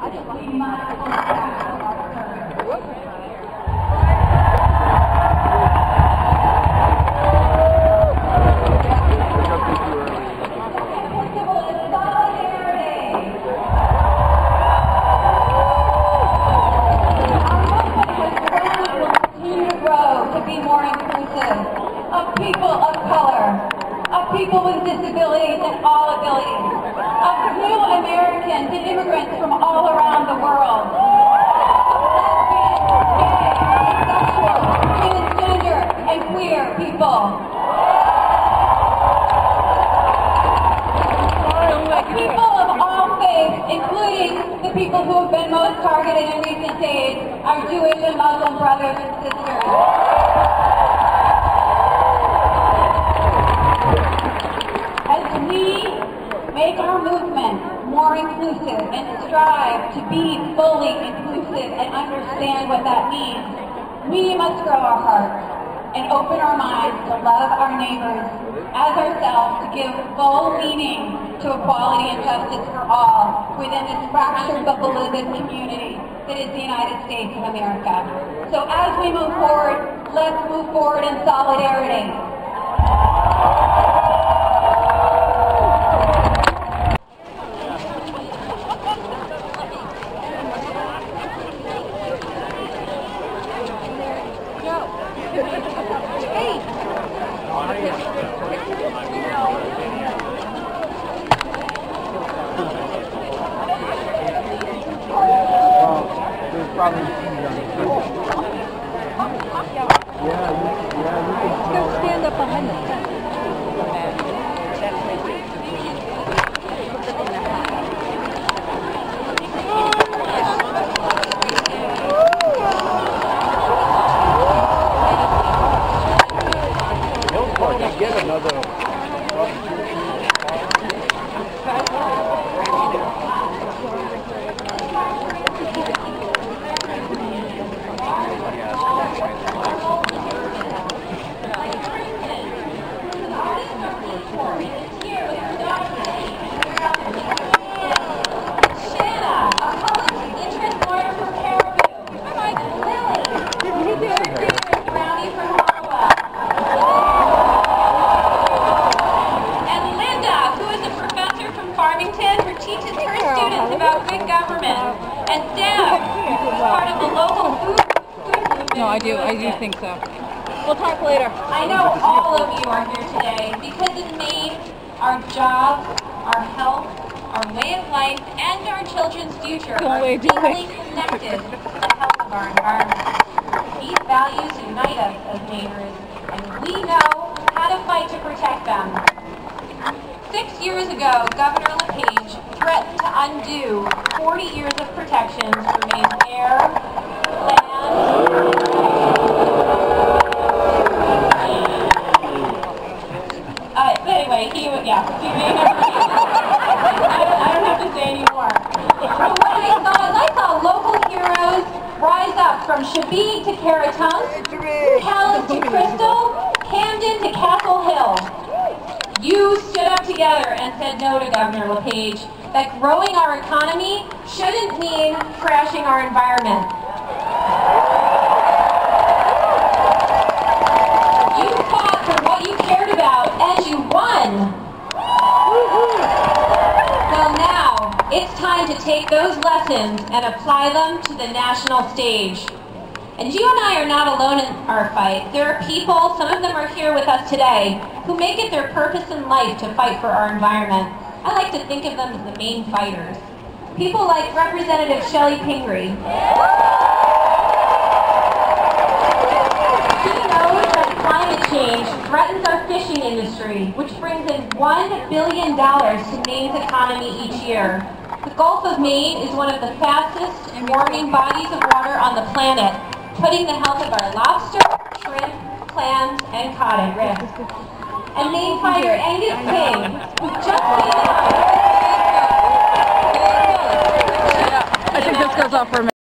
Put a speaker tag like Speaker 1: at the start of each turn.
Speaker 1: People with disabilities and all abilities, of new Americans and immigrants from all around the world, lesbian, gay, bisexual, transgender, and queer people. People of all faiths, including the people who have been most targeted in recent days, our Jewish and Muslim brothers and sisters. Make our movement more inclusive and strive to be fully inclusive and understand what that means, we must grow our hearts and open our minds to love our neighbors as ourselves, to give full meaning to equality and justice for all within this fractured but beloved community that is the United States of America. So as we move forward, let's move forward in solidarity.
Speaker 2: Probably
Speaker 3: Go stand up behind the fence.
Speaker 2: Get another.
Speaker 1: About big government, and Deb, part of the local food movement.
Speaker 3: No, I do think so. We'll talk later.
Speaker 1: I know all of you are here today because in Maine, our jobs, our health, our way of life, and our children's future are deeply connected to the health of our environment. These values unite us as Mainers, and we know how to fight to protect them. 6 years ago, Governor LePage threatened to undo 40 years of protections for Maine's air, land, but anyway, he would, yeah, I don't have to say anymore. But what I saw local heroes rise up from Chablis to Caratunk, Kells to Crystal, Camden to Castle Hill. You stood up together and said no to Governor LePage, that growing our economy shouldn't mean crashing our environment. You fought for what you cared about, and you won. Well, now, it's time to take those lessons and apply them to the national stage. And you and I are not alone in our fight. There are people, some of them are here with us today, who make it their purpose in life to fight for our environment. I like to think of them as the main fighters. People like Representative Shelley Pingree. She knows that climate change threatens our fishing industry, which brings in $1 billion to Maine's economy each year. The Gulf of Maine is one of the fastest warming bodies of water on the planet, putting the health of our lobster, shrimp, clams, and cod at risk. And Maine fighter Angus King, who just
Speaker 3: I think this goes off for a minute.